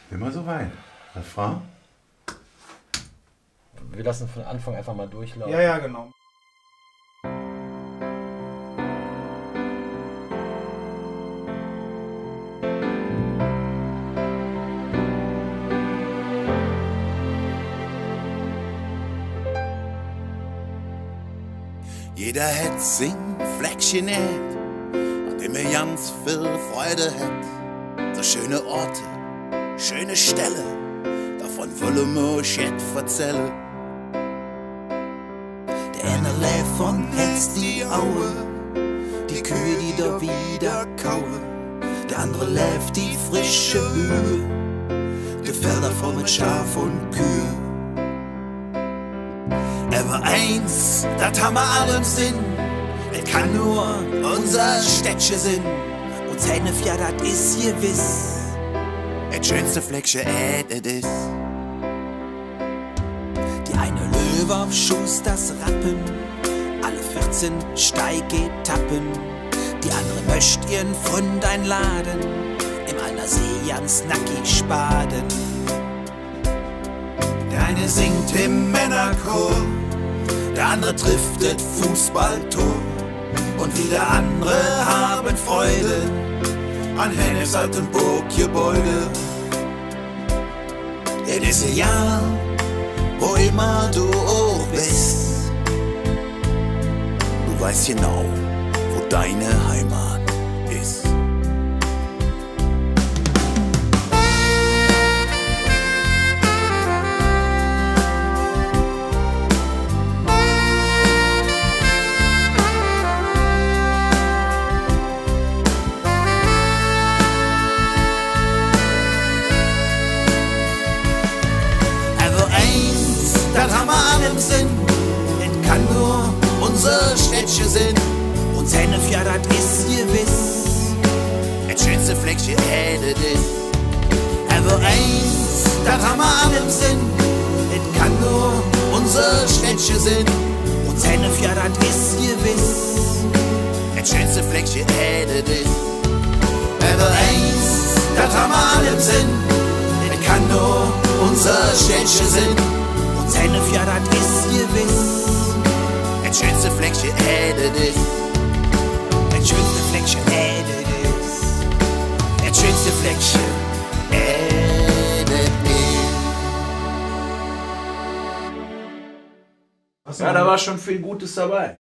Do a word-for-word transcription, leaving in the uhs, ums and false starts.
Immer so weit. Refrain? Wir lassen von Anfang einfach mal durchlaufen. Ja, ja, genau. Jeder hat sein Fleckchen nicht, an dem er ganz viel Freude hat. So schöne Orte, schöne Ställe, davon wollen wir euch jetzt erzählen. Der eine lebt von Hetz die Aue, die Kühe, die da wieder kauen. Der andere lebt die frische Höhe, die Felder voll mit Schaf und Kühe. Aber eins, das haben wir alle im Sinn, es kann nur unser Städtchen sein. Und seine Fjord, das ist gewiss, das schönste Fleckchen, äh, das ist. Die eine Löwe auf Schuss, das Rappen, alle vierzehn Steigetappen. Die andere möcht ihren Freund einladen, im einer See ganz nackig spaden. Der eine singt im Männerchor, der andere trifft das Fußballtor und wieder andere haben Freude an Hennes alten Burggebäude. In diesem Jahr, wo immer du auch bist, du weißt genau, wo deine Heimat ist. Das haben wir alle im Sinn, es kann nur unser Städtchen sein. Und seine Fjord, das ist gewiss, das schönste Fleckchen, äh, das ist. Aber eins, das haben wir alle im Sinn, es kann nur unser Städtchen sein. Und seine Fjord, das ist gewiss, das schönste Fleckchen, äh, das ist. Aber eins, das haben wir alle im Sinn, es kann nur unser Städtchen sein. Seine Fjord, das ist gewiss, das schönste Fleckchen, äh, das ist. Das schönste Fleckchen, äh, das ist. Das schönste Fleckchen, äh, das ist. Ja, da war schon viel Gutes dabei.